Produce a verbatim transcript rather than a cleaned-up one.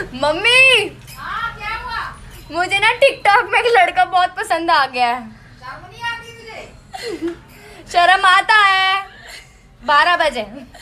Mummy हाँ क्या हुआ? मुझे ना टिकटॉक में एक लड़का बहुत पसंद आ गया है। शर्म नहीं आती तुझे? शर्म आता है। बारह बजे